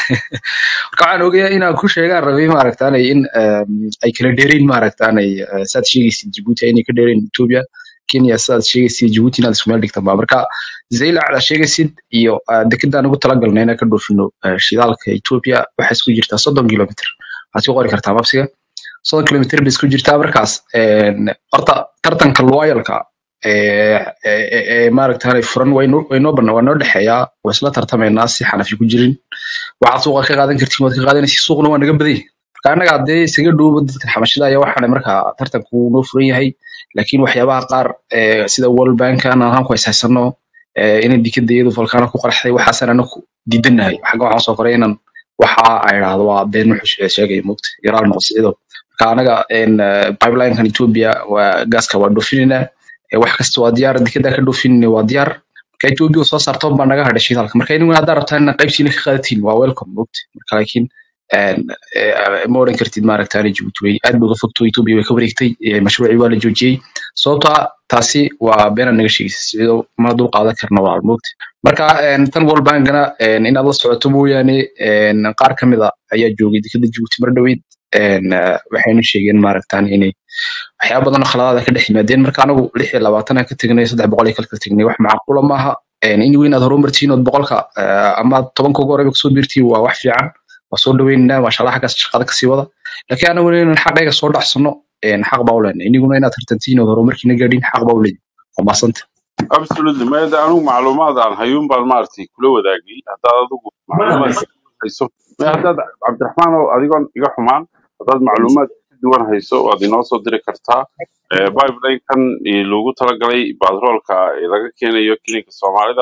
marka waxaan ogayaa inaan ku sheegaan rabay maaragtay in em, ay kala dheereen maaragtay saad sheegaysid Djibouti inay ka dheereen Ethiopia Kenya saad sheegaysid Djibouti inaad isku meel dhigtaan ba marka zayla ala sheegaysid iyo eh, dekedaan ugu talagalnay inaan ka dhoofino eh, shidaalka Ethiopia waxay isku jirtaa soddon kilomitir waxaad ku qori kartaa mapsiga soddon kilomitir bay isku jirtaa markaas een, horta tartanka loyalka ee ee ee maaragtay furan wayno wayno banaa waa noo dhaxeeyaa waa isla tartamaynaa si xanafi ku jirin waxaad suuqa ka qaadan kartiin waad ka qaadanaysaa suuqna waa naga badan yahay marka anaga hadee isaga dhowba dadka xamashada ayaa waxaana markaa tartanku noo furan yahay laakiin waxyaabaha qaar ee sida World Bank aan ahaan ku haysano ee inay dikadayadu volcano ku qarxay waxaasan anagu diidanahay waxa waxaan soo koray inaan waxa ay raado waa been wuxuu sheegay mugti yaraal noqsido marka anaga in pipeline kan Ethiopia waa gaaska waa dhoofinina wax kasta waa diyaar dikada ka dhoofinina waa diyaar marka Ethiopia soo saarto baan naga hadhay shidaalka marka inuu hadda rabtaan in qaybsiina ka qaadatiin waa welcome mugti marka laakiin een ma oran kartid maaragtay Djibouti way aad uga fogto Ethiopia way ka wareegtay mashruuci waa la joojiyay sababta taasi waa been naga sheegaysa sidoo ma dul qaadan karna waa mugti marka een tan World Bank-na een in aad la socoto mooyaane een qaar kamid ah ayaa joogay dikada Djibouti mar dhaweyd een waxaynu sheegeen maaragtay inay waxyaabo badan oo khaladaad ka dhex yimaadeen marka anagu lix iyo labaatan ka tagnay saddex boqol iyo kala tagnay wax macquul ma aha een in weyn aad horumartiin oo boqolka ama toban ka hore soo biirtii waa wax fiican waa soo dhaweynaa waa shaqada xagga shaqada ka sii wada laakiin anagu inaan xaqayga soo dhacsano een xaq baa u leenahay iniguna inaad tartantiin oo horumarkiina gaadhin xaq baa u leeyahay waa maasanta absolutely ma yada anigu macluumaad aan hayuun baan maaragtay kula wadaagay haddaad adigu macluumaad hayso ma haddaad cabdiraxmaan oo adigoon iga xumaan haddaad macluumaad ka duwan hayso waad inoo soo diri kartaa Eh, pipeline-kan eh, loogu talagalay batroolka ee laga keenayo kilinka soomaalida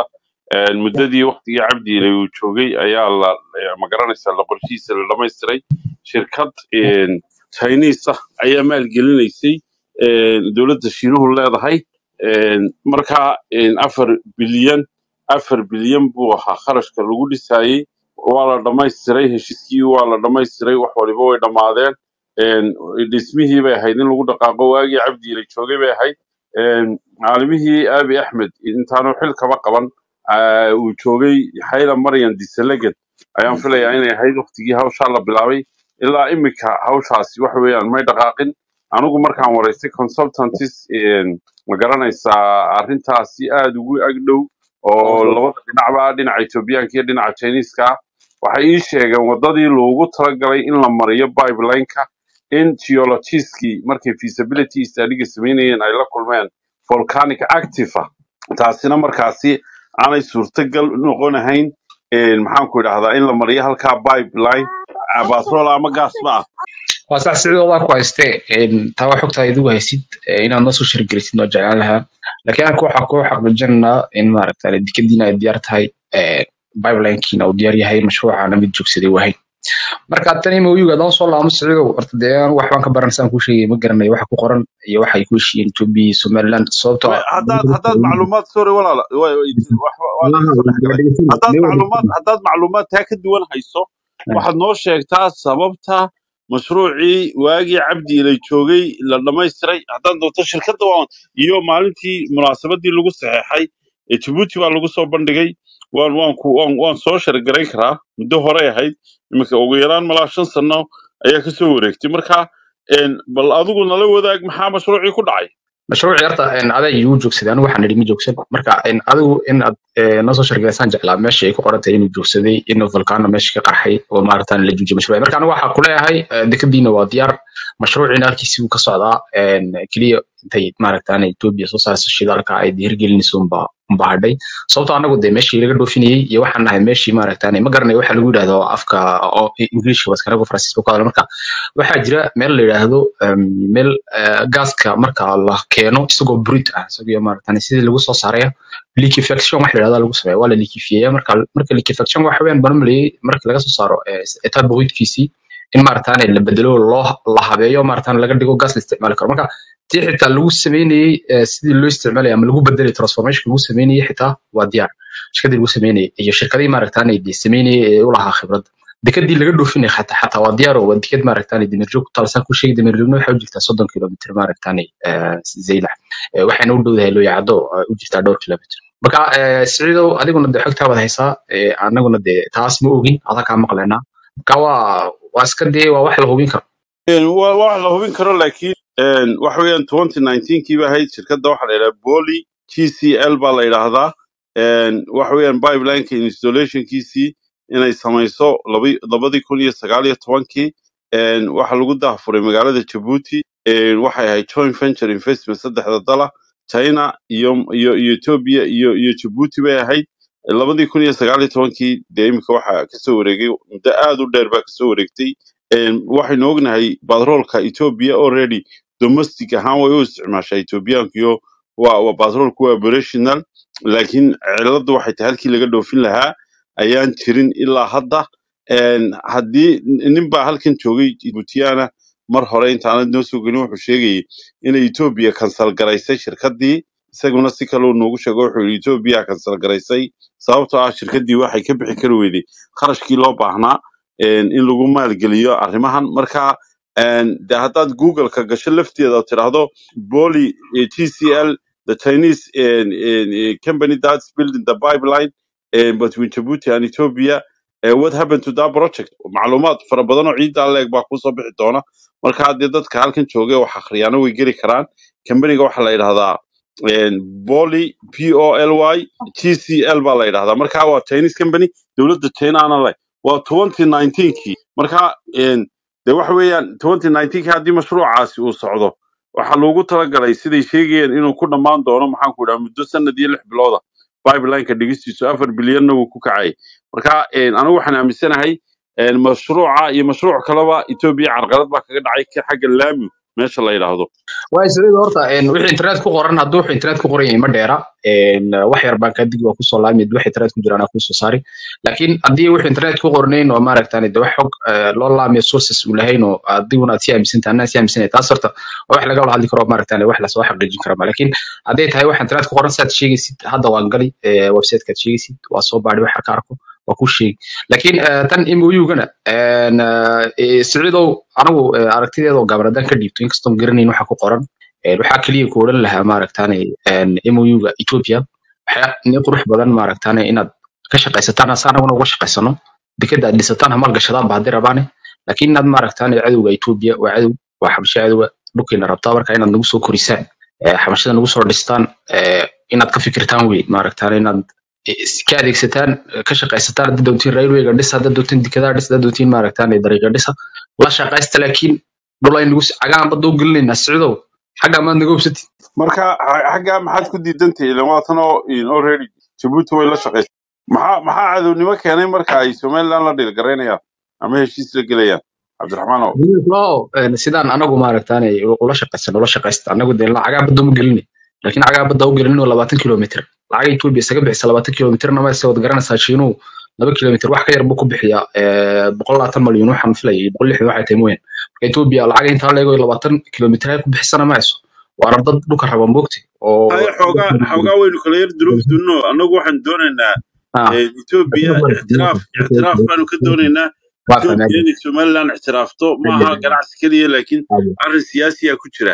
een, muddadii waqtigii cabdi ilay uu joogay ayaa la ma garanaysaa la qorshihiisa la dhamaystiray shirkad een, Chinese ah ayaa maalgelinaysay een, dowladda shiinuhu leedahay een, markaa een, afar bilyan afar bilyan buu ahaa kharashka lagu dhisayey waa la dhamaystiray heshiiskii waa la dhamaystiray wax waliba way dhammaadeen een, dhismihii bay ahayd in lagu dhaqaaqo waagii cabdi ilay joogay bay ahayd een, caalimihii abi axmed intaanu xil kaba qaban aa, uu joogay xayla maryan diseleged ayaan filayaa inay ahayd waqtigii hawshaa la bilaabay ilaa imika hawshaasi waxa weeyaan may dhaqaaqin anigu markaan waraystay consultantis een, ma garanaysaa arrintaasi aad ugu agdhow oo labada dhinacba dhinaca Etoobiyaanka iyo dhinaca Chinese-ka ah, waxay ii sheegeen wadadii loogu talagalay in la mariyo pipeline-ka in geologists-kii markay feasibility study-ga sameynayeen ay la kulmeen volcanic active ah taasina markaasi aanay suurtagal noqon ahayn een, maxaan ku idhahdaa in la mariyo halkaa pipeline ah, batrool ama gaas ma ah waa sax sidoo wada ku haystee in taa wax xogta idigu haysid ee inaad noo soo shirgelisid noo jeclaan lahaa laakiin aan ku waxa ku xaqiijinaa in maaragtay dikadiina ay diyaar tahay ee pipeline-kiina uu diyaar yahay mashruucana mid joogsaday wahay marka tani ma uyuga doon soo laamo siciidow horta dee aan wax baan ka baranaysan ku sheegay ma garanayo waxa ku qoran iyo waxa ay ku heshiiyeen Ethiopia Somaliland sababtoo Ma- ah haddaad haddaad macluumaad sorry walaala way- way- wax- waa laga soo dhex galay haddaad macluumaad haddaad macluumaad taa ka duwan hayso waxaad noo sheegtaa sababta mashruucii waagii cabdi ilay joogay la dhamaystiray haddaad doonto shirkadda waan iyo maalintii munaasabadii lagu saxeexay ee Djibouti baa lagu soo bandhigay waan waan ku waan, waan soo shargarayn karaa muddo hore ahayd iminka ugu yaraan malaa shan sano ayaa ka soo wareegtay marka een, bal adigu nala wadaag maxaa mashruucii ku dhacay mashruuc yarta in aday igu joogsaday anigu waxaan idhi ma joogsan marka in adigu in aad ee, noo soo shirgelisan jeclaa meesha ay ku qoran tahay inuu joogsaday inuu volcano meesha ka qarxay oo maaragtaan la joojiyay mashruuc marka anigu waxaa ku leeyahay ee, dekadiina waa diyaar mashruuciina halkiisii uu ka socdaa een kaliya intay maaragtaan Ethiopia soo saarayso shidaalka ay dhiirigelinayso unba unba hadhay sababtoo anagu dee meeshii laga dhoofinayay iyo waxaan nahay meeshii maaragtaan ma garanayo waxa lagu yidhaahdo afka oo English was kanaga Faransiiska ku hadla marka waxaa jira meel la yiraahdo em, meel eh, gaaska marka la keeno isagoo brut ah isagoo maaragtay sidii lagu soo saarayo liquefaction wax la yiraahdo lagu sameeyo waa la liquefeeyaa marka marka liquefaction waxa weeyaan barnaamij marka laga soo saaro eh, etat brutkiisi in maaragtay la bedelo loo la habeeyo maaragtay laga dhigo gas la isticmaali karo marka tii xitaa lagu sameeyay eh, sidii loo isticmaalay ama lagu bedelay transformation lagu sameeyay xitaa waa diyaar shirkadii lagu sameeyay iyo shirkadii maaragtay ay sameeyay u lahaa khibrad dekadii laga dhoofinay xataa xataa waa diyaar oo dekad maaragtay dimirjoog ku talsan ku sheegay dimirjoogna waxa u jirtaa soddon kilomitir maaragtay ee zeylax Ee, waxayna u dhowdahay loo yacdo u jirtaa dhowr kilomitir marka ee, siciidow adiguna de xogtaa wada haysaa ee, anaguna de taas ma ogin adaa kaa maqlaynaa marka waa waa iska dee waa wax la hubin karo Een, waa waa wax la hubin karo laakiin een, waxa weeyaan twenty nineteen kii ba ahayd shirkadda waxaa la yidhaha Poly G C L baa la yidhaahdaa een, waxa weeyaan pipeline-ka installation-kiisii inay samayso labi- labadii kun iyo sagaal iyo tobankii een, waxaa lagu daahfuray magaalada Djibouti een, waxay ahayd joint venture investment saddexda dala China iyo iyo iyo Ethiopia iyo iyo Djibouti bay ahayd labadii kun iyo sagaal iyo tobankii dee imika waxaa kasoo wareegay muddo aad u dheer baa kasoo wareegtay een, waxaynu ognahay batroolka Ethiopia already domestic ahaan way u isticmaashaa Ethiopiaankiyo waa waa batroolku waa operational laakiin ciladu waxay tahay halkii laga dhoofin lahaa ayaan jirin ilaa hadda een, haddii nin baa halkan joogay Djiboutiana mar hore intaanad noo soo gelin wuxuu sheegayay inay Ethiopia kansal garaysay shirkadii isaguna si kale uu noogu sheego wuxuu yidhi Ethiopia kansal garaysay sababtoo ah shirkadii waxay ka bixi kari weyday kharashkii loo baahnaa een, in lagu maalgeliyo arrimahan marka een, de haddaad google-ka gasho lafteeda oo tidhaahdo Poly eh, G C L the Chinese um, uh, company that's building the pipeline uh, between Djibouti and Ethiopia. Uh, what happened to that project? macluumaad fara badan oo ciidda leeg baa kusoo bixi doona marka haddii dadka halkan joogay wax akhriyaana way geli karaan kambaniga waxaa la yidhahdaa Poly P O L Y G C L baa la yidhahdaa marka waa Chinese company dowladda China ana leh waa twenty nineteen kii marka een, de waxa weeyaan twenty nineteen kii haddii mashruucaasi uu socdo waxaa loogu talagalay siday sheegayeen inuu ku dhammaan doono maxaan ku idhaha muddo sanad iyo lix bilooda pipeline-ka dhigistiisu afar bilyanna wuu ku kacay marka een, anigu waxaan aaminsanahay een, mashruuca iyo mashruuc kaleba Ethiopia carqalad baa kaga dhacay ka xagga laami meesha la yidhaahdo waa isla horta een wixii internet ku qoran hadduu wixii internet ku qoran yahay ma dheera een wax yar baan ka digi waa ku soo laamid wixii internet ku jiraan ku soo saari laakiin haddii wixii internet ku qornayn oo maaragtaan de wax xog loo laamiyo sources u lahayn oo adiguna aad si aaminsan tahay si aaminsan tahay taas horta wax laga wada hadli karo maaragtaan wax la soo xaqiijin karo laakiin hadday tahay wax internet ku qoran saad sheegaysid hadda waan gali website ka sheegaysid waa soo baadhi wax ka arko waa ku sheeg laakiin tan M O U-gana een siciidow anigu aragtideedo gabradan ka dhiibto inkastoo garanayn waxa ku qoran waxa kaliya ku oran lahaa maaragtaan M O U-ga Ethiopia waxa ni qurux badan maaragtaan inaad ka shaqaysataan asaanaguna uga shaqaysano dekada aad dhisataan hamal gashadaan baad rabaan laakiin inaad maaragtaan cadowga Ethiopia waa cadow waa xabasho cadow dhulkeena rabtaa marka inaad nagu soo korisaan xabashada nagu soo dhistaan inaad ka fikirtaan weey maaragtaan inaad iska adeegsataan ka shaqaysataan dad doontiin railway-ga dhisa dad doontiin dekada dhisa dad doontiin maaragtaan dariiqa dhisa la shaqaysta laakiin dhulay nagu cagaan bad u gelinayna siciidow xagga ma naga hubsatid marka xagga maxaad ku diidantahay ilaa waatanoo in already Djibouti way la shaqaysay maxaa maxaa cadownimo keenay marka ay Somaliland la dhilgareynayaan ama heshiis la gelayaan Cabdiraxmaan oo sidaan anagu maaragtaan ula shaqaysan ula shaqaysta anagu de la cagaa bad u gelinay laakiin cagaa bad u gelin labaatan kilomitir lacag Ethiopia isaga bixisa labaatan kilomitir nama soo wad garanaysaa shiinu laba kilomitir wax ka yar buu ku bixiyaa boqol iyo labaatan malyan waxaan filayay boqol iyo lixdan waxay tahay mooyaan Ethiopia lacag inta leego labaatan kilomitir ay ku bixisana ma ayso waa dad dhulka raba moogti oo ay xooga xooga weynu kala yar duruuf dunno anagu waxaan doonaynaa Ethiopia اعتراف اعتراف baanu ka doonaynaa Ethiopia Somaliland اعتراafto maaha ganacsi kaliya laakiin arrin siyaasi ah ku jira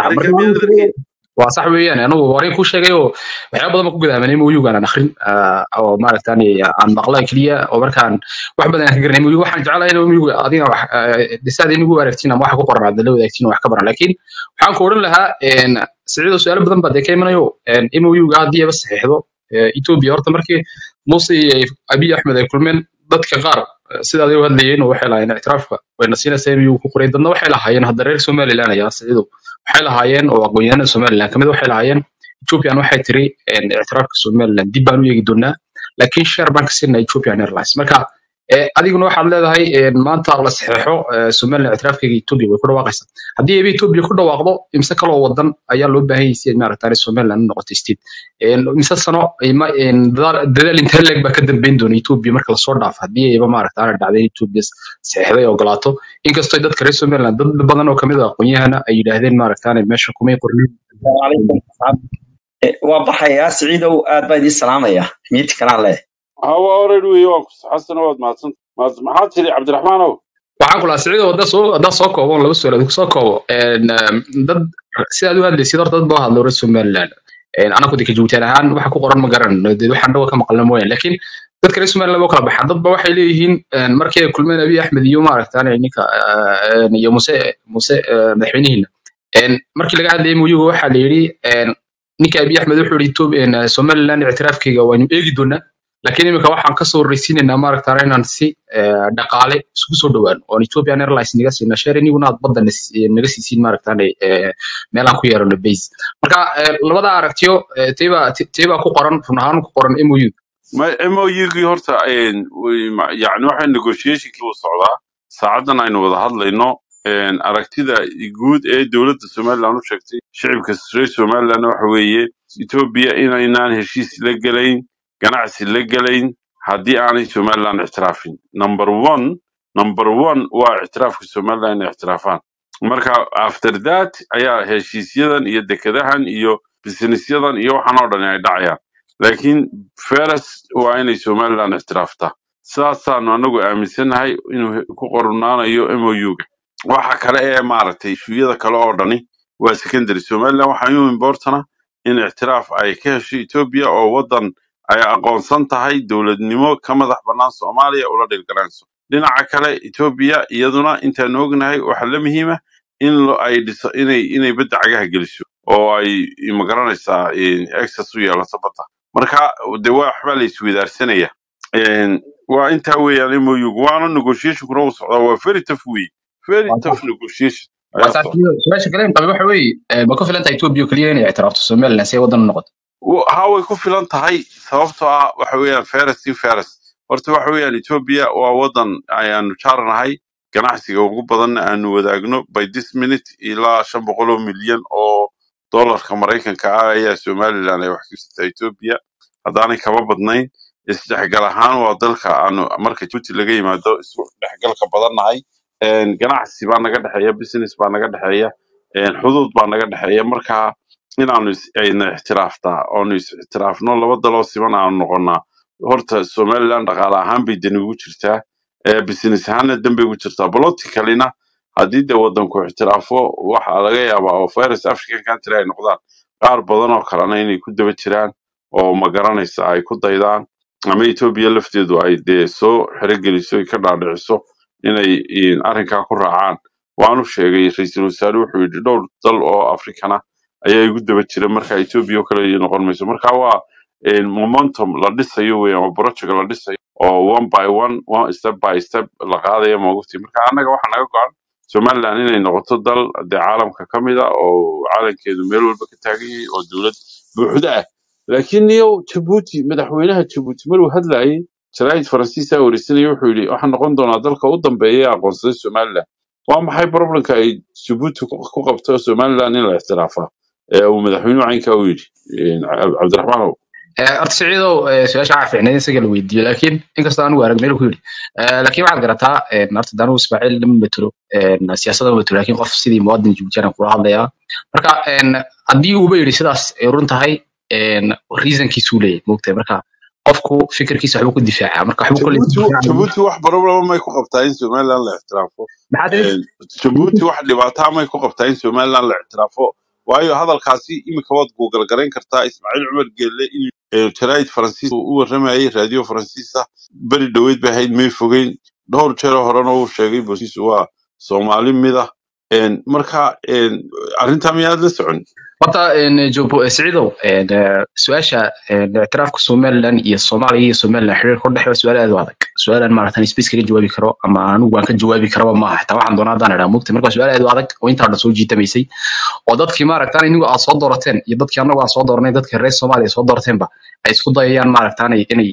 waa sax weeyaan anagu warin ku sheegay oo waxyaabo badan ku gudaamanay M O U-ga aan akhrin oo maaragtaan aan maqlay kaliya oo markaan wax badan ka garanay M O U waxaan jeclahay in M O U-ga adiga wax dhisaad inagu aragtiin ama wax ku qoran hadda la wadaagtiin wax ka baran laakiin waxaan ku oran lahaa in siciido su'aalo badan baad ka imanayo M O U-ga hadii ay saxiixdo Ethiopia horta markii Muuse Abiy Ahmed ay kulmeen dadka qaar sida ay u hadlayeen waxay lahaayeen i'tiraafka wayna siinaysaa M O U ku qoray dadna waxay lahaayeen hadda reer Somaliland ayaa siciido waxay lahaayeen oo aqoonyahanada Somaliland kamid waxay lahaayeen Ethiopian waxay tiri i'tiraafka Somaliland dib baan u eegi doonaa laakiin share bank sina Ethiopian Airlines marka adiguna waxaad leedahay maanta la saxiixo Somaliland i'tiraafkeega Ethiopia way ku dhawaaqaysaa hadii ay Ethiopia ku dhawaaqdo imse kala wadan ayaa loo baahan yahay si maaragtaan Somaliland noqoto state imse sano dadaal inta leeg ba ka dambeyn doona Ethiopia marka la soo dhaafo hadii ay maaragtaan dhacday Ethiopia saxiixday oo galaato inkastoo dadka reer Somaliland dad badan oo kamid ah aqoonyahana ay yiraahdeen maaragtaan meesha kuma qornin waa baxaya Siciidow aad baa idin salaamaya mid kale leh hawa already way waa xasan oo maadsan maxaad tiri Cabdiraxmaan waxaan kula Siciidow wada soo wada soo koobo laba su'aal ku soo koobo dad si aad u hadlaysid horta dad baa hadlo reer Somaliland ana ku dika Djibouti ahaan waxa ku qoran ma garan waxaan dhawa ka maqlan mooyaan laakiin dadka reer Somaliland kala baxan dad ba waxay leeyihiin markii ay kulmeen Abiy Ahmed iyo maaragtaan ninka iyo Muuse Muuse madaxweynihiina een markii laga hadlayay M O U waxa la yiri ninka Abiy Ahmed wuxuu yiri Somaliland i'tiraafkeega waa inuu eegi doonaa laakiin imika waxaan ka soo reysiinayna maaragtaan inaan si dhaqaale isku soo dhawaan oo Ethiopian Airlines niga siina share iniguna badda naga siisiin maaragtaan meelaan ku yeerano base marka labada aragtiyo teeba teeba ku qoran run ahaan ku qoran M O U ma M O U-gi horta yani waxa negotiation kii socdaa saacadan aynu wada hadlayno aragtida guud ee dawladda Somaliland u sheegtay shacabka reer Somaliland waxa weeye Ethiopia inaynaan heshiis la galayn ganacsi la galayn haddii aanay Somaliland ictiraafin number one number one waa ictiraafka Somaliland ictiraafaan marka after that ayaa heshiisyadan iyo dekadahan iyo businessyadan iyo waxaan oo dhan ay dhacayaan laakiin first waa inay Somaliland ictiraafta saasaan anagu aaminsanahay inuu ku qornaanayo M O U-ga waxa kale ee maaragtay shuyada kale oo dhani waa secondary Somaliland waxa uu importana in ictiraaf ay ka hesho Ethiopia oo wadan ay aqoonsan tahay dawladnimo ka madax bannaan Soomaaliya oo la dhilgalanayso dhinaca kale Ethiopia iyaduna inta noognahay waxa la muhiim ah in ay dhiso inay inay badda cagaha geliso oo ay imagaranaysaa access u yeelato badda marka de waxba la isweydaarsanaya een waa inta weeyaan M O U waana negotiation kuna socda waa very tough way very tough negotiation su'aasha kale inta waxa weey ma ku filan tahay Ethiopia kaliya inay ictiraafto Somaliland si wadan noqoto ha way ku filan tahay sababtoo ah waxa weeyaan first first horta waxa weeyaan Ethiopia waa wadan ayaanu jaarnahay ganacsiga ugu badan aanu wadaagno by this minute ilaa shan boqol oo milyan oo dollarka maraykanka ah ayaa somaliland ay wax ka sitaa ethiopia haddaanay kaba badnayn isdhexgal ahaan waa dalka aanu marka Djibouti laga yimaado isdhexgalka badannahay ganacsi baa naga dhexeeya business baa naga dhexeeya xuduud baa naga dhexeeya marka inaanu ayna ixtiraaftaa oonu is ixtiraafno laba daloo siman aanu noqonnaa horta somaliland dhaqaale ahaan bay dani ugu jirtaa business ahaanna danbay ugu jirtaa politicalina haddii dee waddanku ixtiraafo waxaa laga yaabaa oo virus african country ay noqdaan qaar badan oo kalena inay ku daba jiraan oo ma garanaysa ay ku daydaan ama etoobiya lafteedu ay dee soo xerogeliso ay ka dhaadhiciso inay arrinkaa ku raacaan waanu sheegay ra-iisul wasaare wuxuu yidhi dhowr dal oo africana ayaa igu daba jira marka etoobiya oo kale noqon mayso marka waa momentum la dhisayo weeyaan oo project la dhisayo oo one by one one step by step la qaadayo maogti marka annaga waxa naga go'an somaliland inay noqoto dal dee caalamka ka mid ah oo caalamkeedu meel walba ka taagan yahay oo dowlad buuxda ah laakiin niyow Djibouti madaxweynaha Djibouti maruu hadlayay jaraa'id faransiisa wareysanaya wuxuu yidhi waxaan noqon doonaa dalka u dambeeya ee aqoonsaday somaliland waa maxay problemka ay Djibouti ku qabto somaliland in la ixtiraafaa ee uu madaxweynuhu caynkaa u yidhi cabdiraxmaan horta siciidow su-aasha waxaa fiicnayd in isaga la weydiiyo laakiin inkastoo anugu arag meel ku yidhi laakiin waxaad garataa horta danuhu ismaaciil lama matelo siyaasadda ma matelo laakiin qof sidii muwaadin Djiboutiana kula hadlayaa marka haddii uuba yidhi sidaas ay run tahay reasonkiisuu leeyahay moogtahay marka qofku fikirkiisa waxbuu ku difaacaa marka waxbuu kule Djibouti wax problema may ku qabtaa in somaliland la ixtiraafo Djibouti wax dhibaataa may ku qabtaa in somaliland la ixtiraafo waayo hadalkaasi imika waad google garayn kartaa ismaaciil cumar geelle in jaraa'id faransiis uu waramayay raadiyo faransiisa beri dhaweyd bay ahayd may fogeyn dhowr jeer horena uu sheegay boosiisu waa soomaali mid ah marka arrintaa miyaad la socon horta jobo siciidow su-aasha ictiraafka somaliland iyo soomaaliya iyo somaliland xiriirka u dhexeeya su-aal aad u adag su-aalan maaragtan space kaga jawaabi karo ama anigu waan ka jawaabi karaba maaha xitaa waxaan doonaa haddaan idhaa mugtay marka su-aal aad u adag oo intaa dhan soo jiitamaysay oo dadkii maaragtan inigu aad soo doorateen iyo dadkii annagu aan soo dooranay dadkii reer soomaaliya soo doorteenba ay isku dayayaan maaragtan inay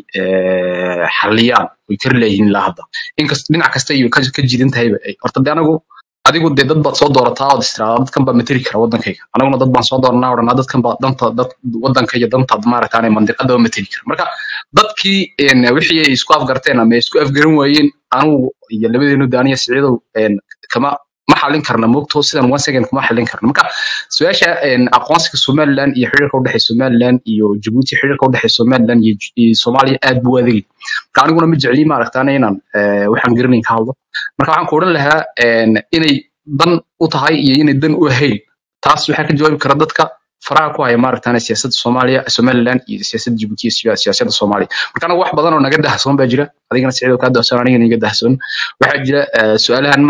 xalliyaan way kari leeyihiin ilaa hadda inkasta dhinac kasta iyo ka jiidan tahayba horta de anagu adigu dee dad baad soo doorataa oo istiraada dadkan baa materi kara waddankayga anaguna dad baan soo dooranaa odhanaa dadkan baa danta dad waddanka iyo dantaad maaragtaan mandiqada ba materi kara marka dadkii wixii ay isku afgarteen ama ay isku afgaran waayeen anigu iyo labadeenu daaniya siciidow kama ma xallin karna moogto sidan one second kuma xallin karna marka su-aasha aqoonsiga somaliland iyo xiriirka u dhexeeya somaliland iyo Djibouti xiriirka u dhexeeya somaliland iyo soomaaliya aad buu adeegay marka aniguna ma jecli maaragtaan inaan waxaan garanayn ka hadlo marka waxaan ku odhan lahaa inay dan u tahay iyo inay dan u ahayn taas waxaa ka jawaabi kara dadka faraha ku haya maaragtaan siyaasadda soomaaliya somaliland iyo siyaasadda Djibouti iyo siyaasadda soomaaliya marka anagu wax badan oo naga dahsoon baa jira adigana siciidow ka dahsoon anigana iga dahsoon waxaa jira su-aalahan